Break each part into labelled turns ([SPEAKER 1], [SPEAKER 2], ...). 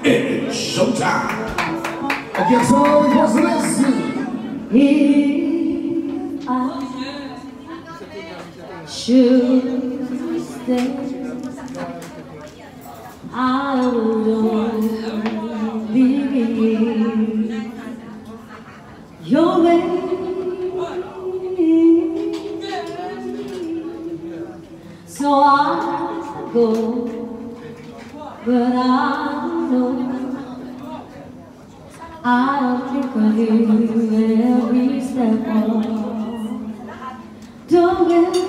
[SPEAKER 1] It's showtime.
[SPEAKER 2] I guess all it was listen.
[SPEAKER 3] If I should stay, I would only be your way. So I go, but I know I'll think of you every step of the way.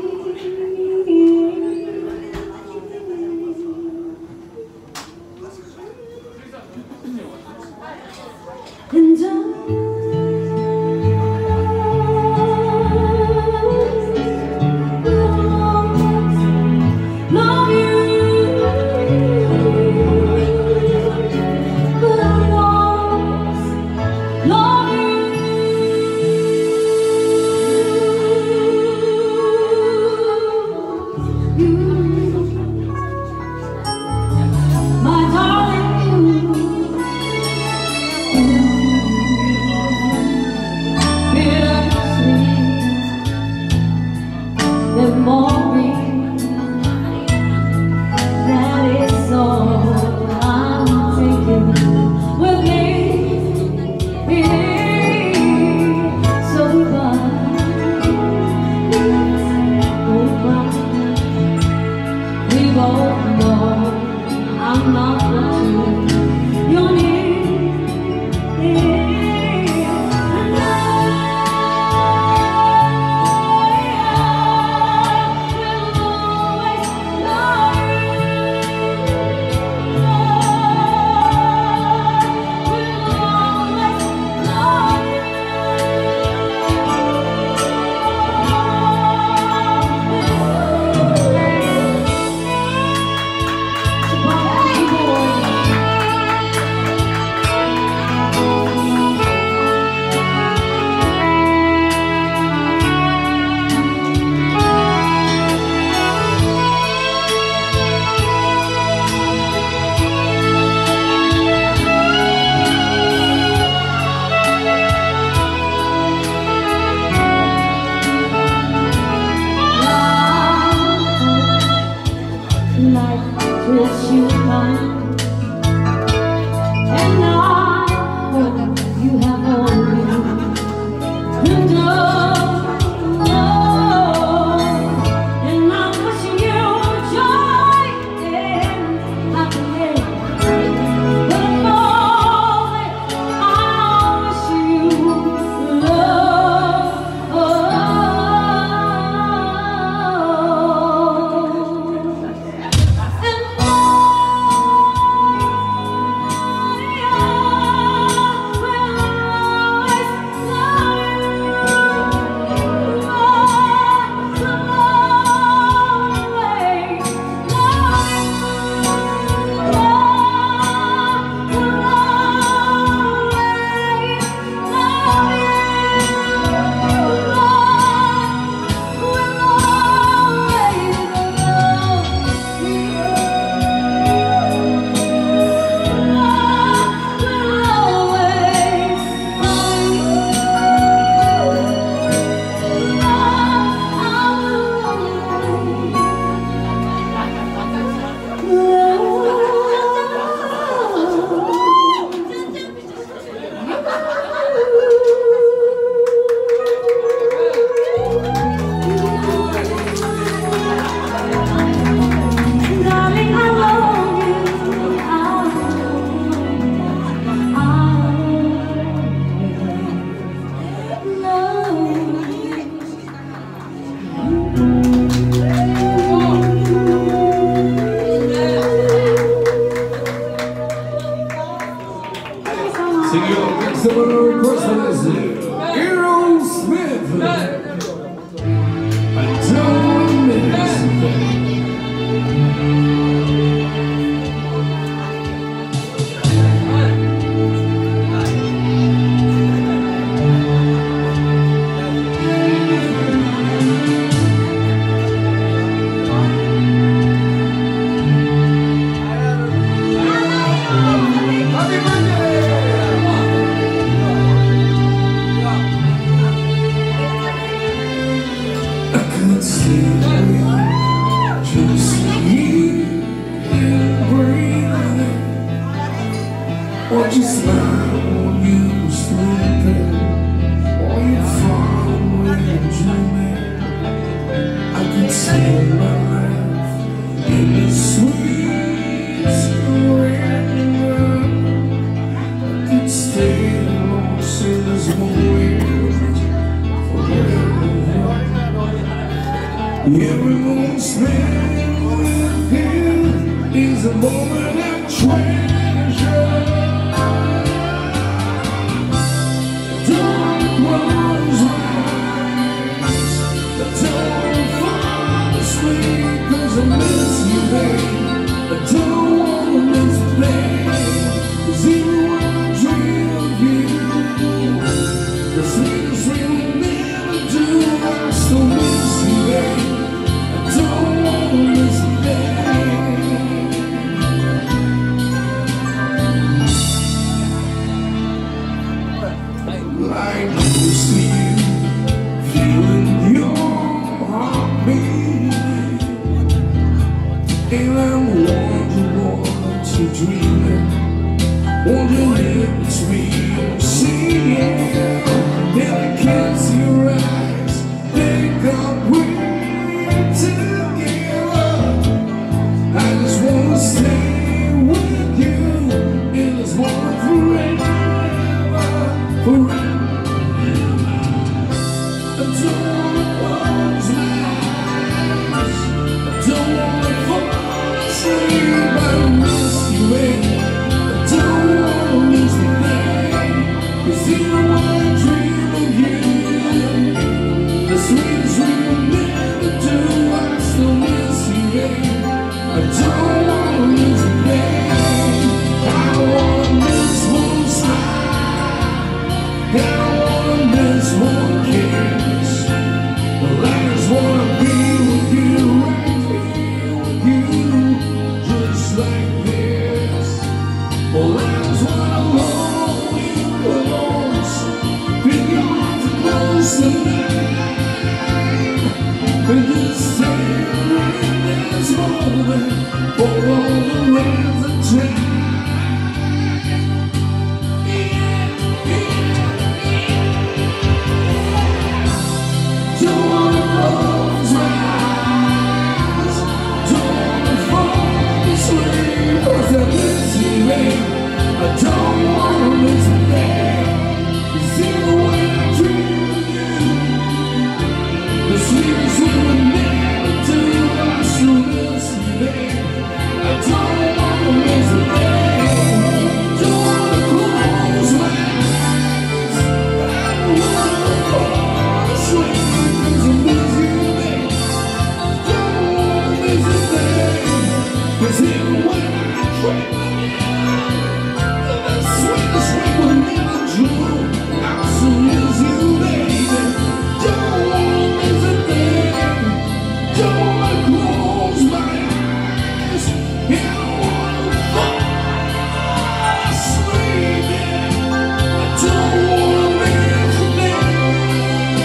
[SPEAKER 3] And
[SPEAKER 2] Watch you smile when you were sleeping, or you fall when you're dreaming. I could spend my life in the sweet surrender. I could stay lost in this moment forever. Every moment spent with you is a moment of treasure. I miss you, babe. I don't wanna miss a thing. 'Cause even when I dream of you, the sweetest thing we'll never do, I still miss you, babe. I don't wanna miss a thing. Like to see you, feeling your heartbeat. And I want you dreaming, want your lips real singing. And I can't see your eyes, they got we're together. I just wanna stay with you in this world forever, forever. I don't wanna close my eyes, I don't wanna I miss you, babe. I don't wanna miss a thing. 'Cause even when I dream of you, the sweetest thing we'll never do, I still miss you, babe. I don't wanna miss a thing. I don't wanna miss one smile, I don't wanna miss one kiss. Well, I just wanna be with you, right here with you. Like this, well, I just wanna hold you close, feel your arms close tonight, and just savor this moment for all the rest of time. Don't wanna close my eyes, don't wanna fall asleep. 'Cause I miss you, babe. I don't wanna miss a thing. 'Cause even when I dream of you, the sweetest thing we'll never do, I still miss you, babe. I don't wanna miss a thing. Don't wanna close my eyes, I don't wanna fall asleep. 'Cause I miss you, babe. Don't wanna miss a thing. 'Cause even when I dream of you, the sweetest thing we'll never do, I still miss you, baby. Don't wanna miss a thing. Don't wanna close my eyes, and I wanna fall asleep. I don't wanna miss a thing.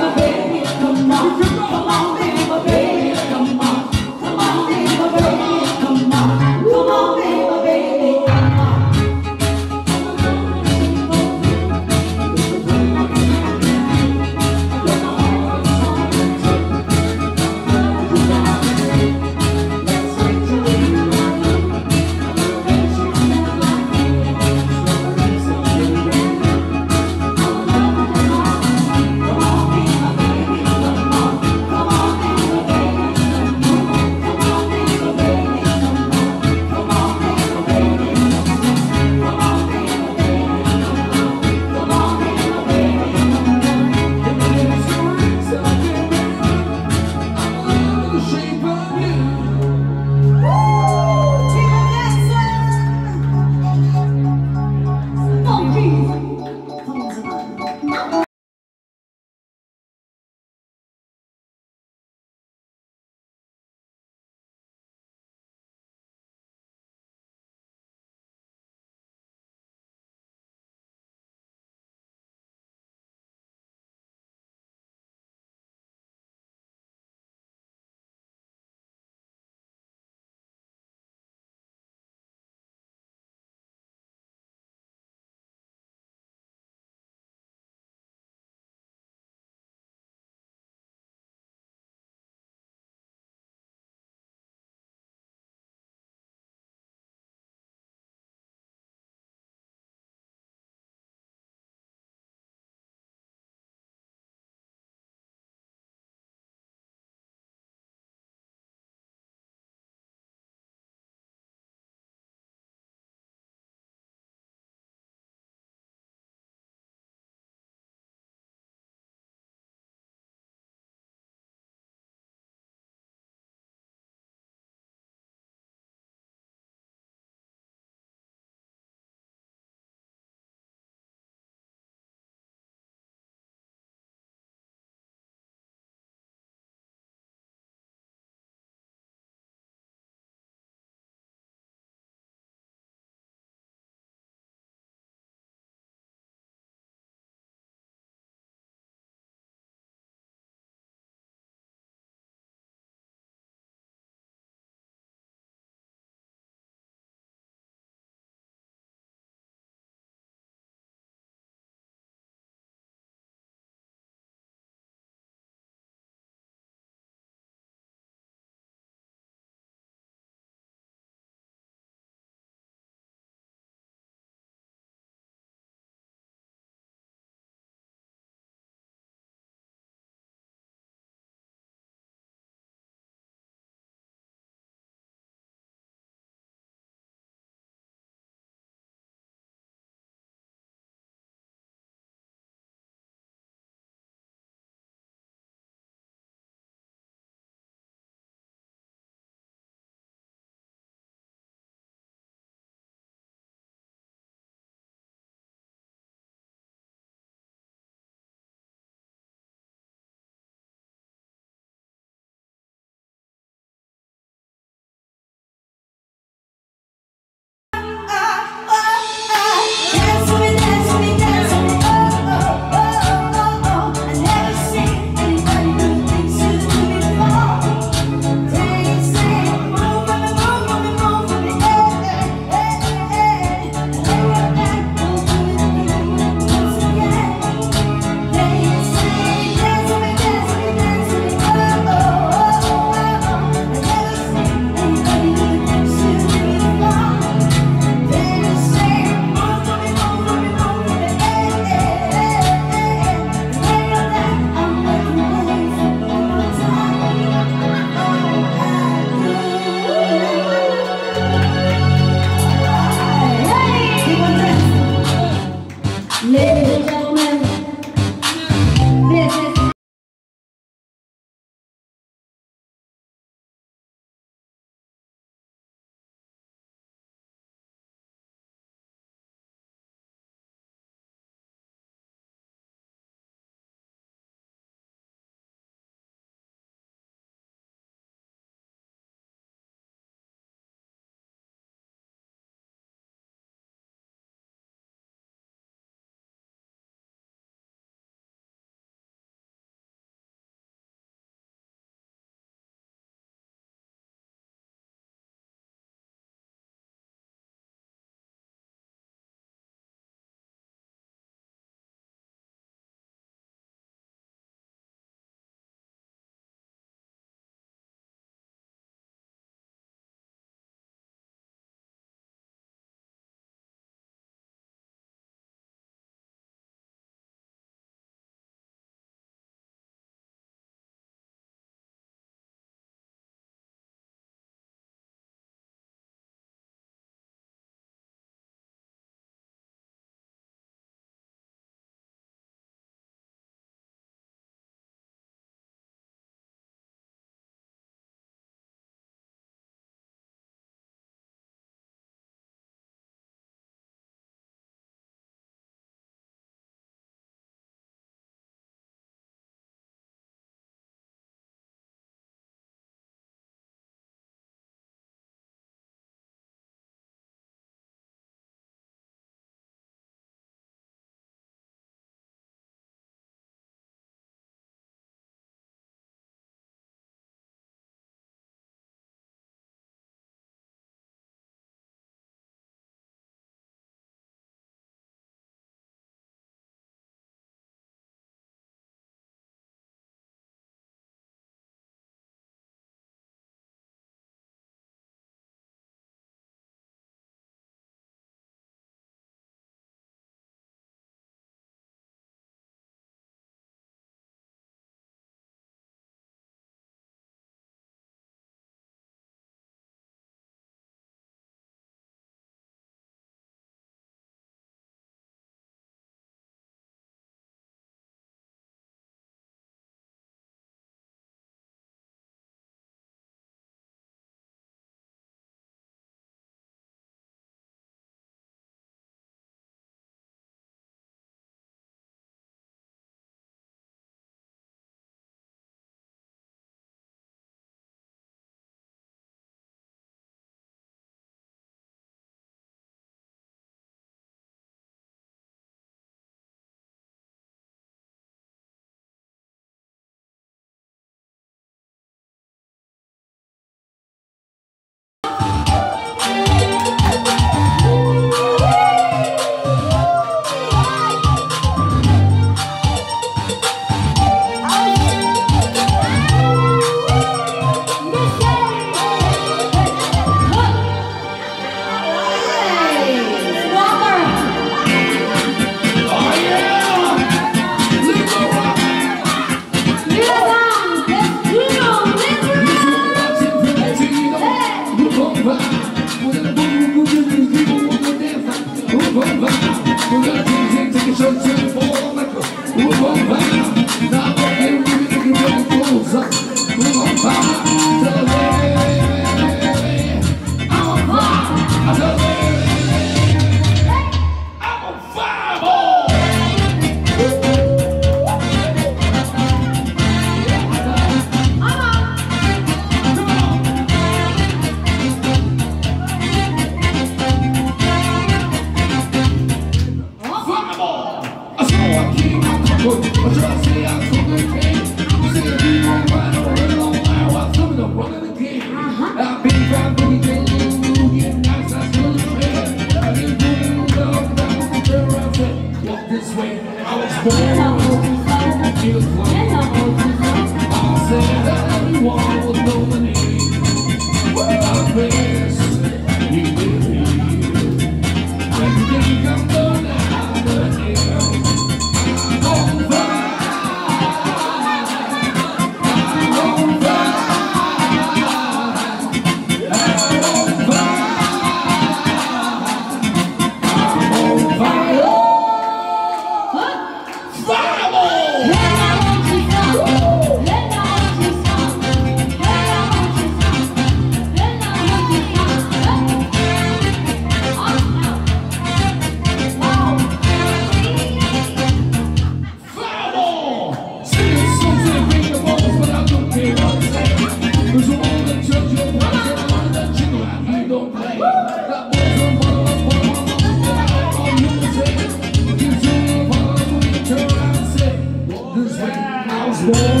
[SPEAKER 2] Born